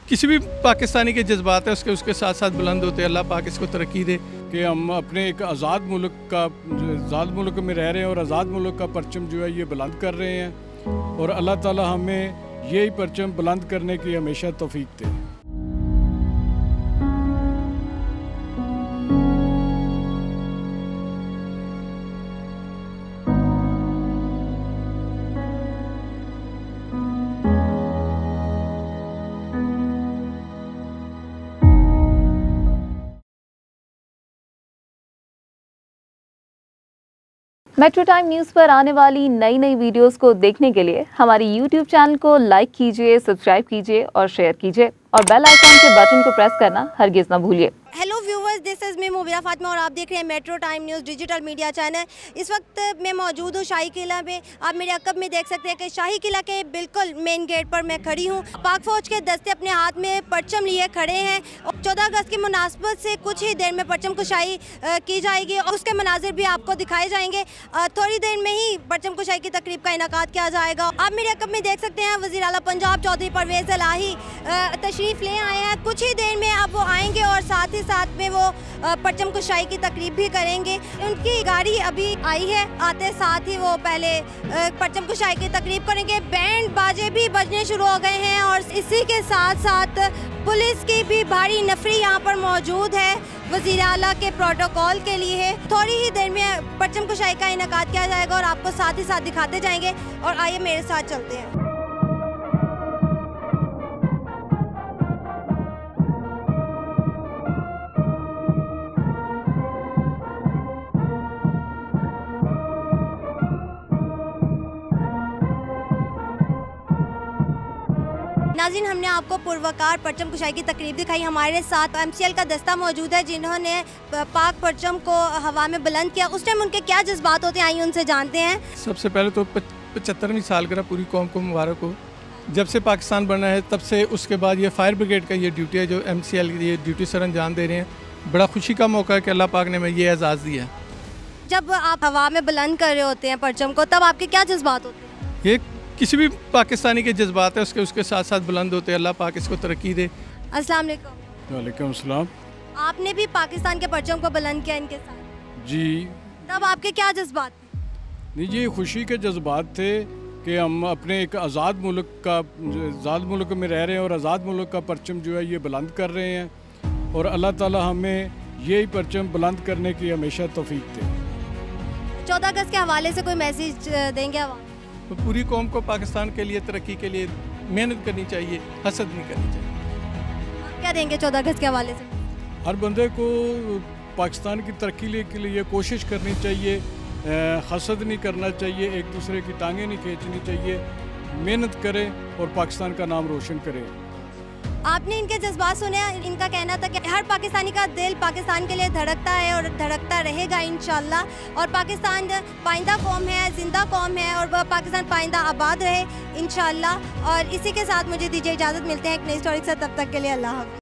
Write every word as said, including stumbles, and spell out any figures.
किसी भी पाकिस्तानी के जज्बात है उसके उसके साथ साथ बुलंद होते हैं। अल्लाह पाक इसको तरक्की दे कि हम अपने एक आज़ाद मुल्क का आज़ाद मुल्क में रह रहे हैं और आज़ाद मुल्क का परचम जो है ये बुलंद कर रहे हैं और अल्लाह ताला हमें यही परचम बुलंद करने की हमेशा तौफीक दे। मेट्रो टाइम न्यूज़ पर आने वाली नई नई वीडियोस को देखने के लिए हमारी यूट्यूब चैनल को लाइक कीजिए, सब्सक्राइब कीजिए और शेयर कीजिए और बेल आइकन के बटन को प्रेस करना हरगिज़ ना भूलिए। Hello viewers, this is me Mubira Fatima और आप देख रहे हैं metro time news digital media channel. इस वक्त मैं मौजूद हूँ शाही किला में। आप मेरे अकब में देख सकते हैं कि शाही किला के बिल्कुल मेन गेट पर मैं खड़ी हूँ। पाक फौज के दस्ते अपने हाथ में परचम लिए खड़े हैं और चौदह अगस्त की मुनासबत से कुछ ही देर में परचम कुशाई की जाएगी और उसके मनाजिर भी आपको दिखाए जाएंगे। थोड़ी देर में ही परचम कुशाई की तकरीब का इनेकाद किया जाएगा। आप मेरे अकब में देख सकते हैं वज़ीर आला पंजाब चौधरी परवेज़ इलाही तशरीफ़ ले आए हैं। कुछ ही देर में अब वो आएंगे और साथ ही साथ में वो परचम कुशाई की तकरीब भी करेंगे। उनकी गाड़ी अभी आई है, आते साथ ही वो पहले परचम कुशाई की तकरीब करेंगे। बैंड बाजे भी बजने शुरू हो गए हैं और इसी के साथ साथ पुलिस की भी भारी नफरी यहाँ पर मौजूद है वज़ीर आला के प्रोटोकॉल के लिए। थोड़ी ही देर में परचम कुशाई का इनेकाद किया जाएगा और आपको साथ ही साथ दिखाते जाएंगे। और आइए मेरे साथ चलते हैं। नाज़रीन, हमने आपको पुरवकार परचम कुशाई की तकरीब दिखाई। हमारे साथ एमसीएल का दस्ता मौजूद है जिन्होंने पाक परचम को हवा में बुलंद किया। उस टाइम उनके क्या जज्बात होते हैं, आइए उनसे जानते हैं। सबसे पहले तो पचहत्तरवीं सालगिरह पूरी कौम को मुबारक हो। जब से पाकिस्तान बना है तब से उसके बाद ये फायर ब्रिगेड का ये ड्यूटी है जो एमसीएल ये ड्यूटी सर अंजाम दे रहे हैं। बड़ा खुशी का मौका है कि अल्लाह पाक ने हमें ये एजाज़ दिया है। जब आप हवा में बुलंद कर रहे होते हैं परचम को, तब आपके क्या जज्बात होते हैं? ये किसी भी पाकिस्तानी के जज्बात है उसके उसके साथ साथ बुलंद होते हैं। अल्लाह पाक इसको तरक्की दे। अस्सलाम वालेकुम। वालेकुम अस्सलाम। आपने भी पाकिस्तान के परचम को बुलंद किया इनके साथ? जी। तब आपके क्या जज्बात थे? नहीं जी, खुशी के जज्बात थे कि हम अपने एक आज़ाद मुल्क का आज़ाद मुल्क में रह रहे हैं और आज़ाद मुल्क का परचम जो है ये बुलंद कर रहे हैं और अल्लाह ताला हमें यही परचम बुलंद करने की हमेशा तौफीक दे। चौदह अगस्त के हवाले से कोई मैसेज देंगे आप? तो पूरी कौम को पाकिस्तान के लिए तरक्की के लिए मेहनत करनी चाहिए, हसद नहीं करनी चाहिए। क्या देंगे चौदह अगस्त के हवाले से? हर बंदे को पाकिस्तान की तरक्की के लिए कोशिश करनी चाहिए, हसद नहीं करना चाहिए, एक दूसरे की टांगें नहीं खींचनी चाहिए, मेहनत करें और पाकिस्तान का नाम रोशन करें। आपने इनके जज्बात सुने। इनका कहना था कि हर पाकिस्तानी का दिल पाकिस्तान के लिए धड़कता है और धड़कता रहेगा इंशाल्लाह। और पाकिस्तान पाइंदा कौम है, जिंदा कौम है और पाकिस्तान पाइंदा आबाद रहे इंशाल्लाह। और इसी के साथ मुझे दीजिए इजाज़त। मिलते हैं एक नई स्टोरी के साथ, तब तक के लिए अल्लाह हाफ़िज़।